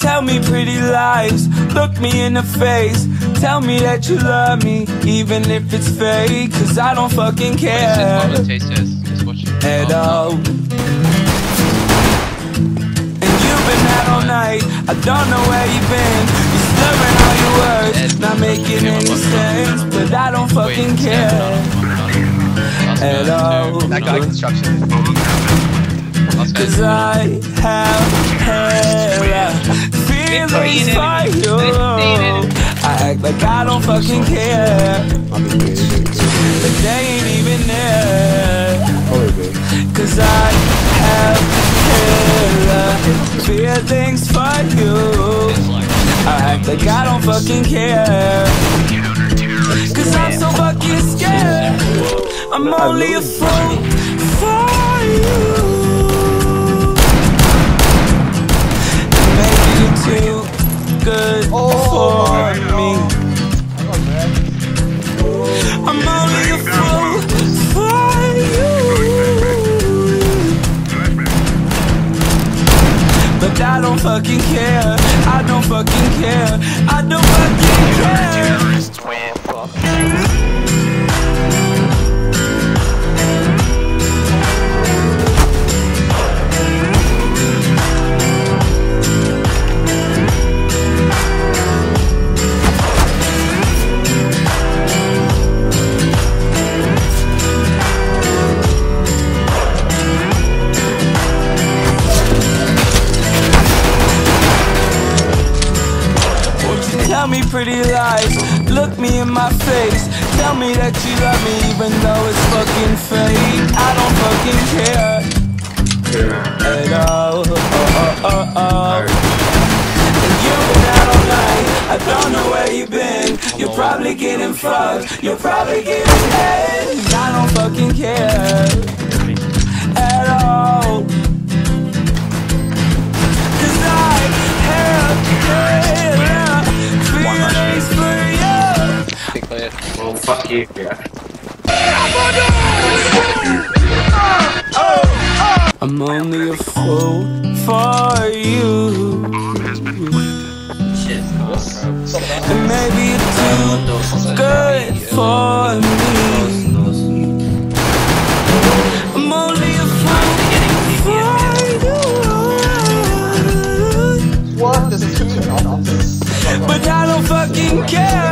Tell me pretty lies, look me in the face. Tell me that you love me, even if it's fake. Cause I don't fucking care at all. And you've been out all night, I don't know where you've been. You're slurring all your words, not making any sense. But I don't fucking care at all. That guy construction. Cause I have hella feelings for you. I act like I don't fucking care, but they ain't even there. Cause I have hella feelings for you. I act like I don't fucking care, cause I'm so fucking scared. I'm only a fool for you. Too good for me. I'm only a fool for you, but I don't fucking care. I don't fucking care. I don't fucking care. Tell me pretty lies, look me in my face. Tell me that you love me even though it's fucking fake. I don't fucking care at all. And you've been out all night, I don't know where you've been. You're probably getting fucked, you're probably getting head. I don't fucking care at all. Cause I have feelings for you. Well, fuck you. Yeah. I'm only a fool for you. And maybe you're too good for me. I'm only a fool for you. What? There's two. But I don't fucking care.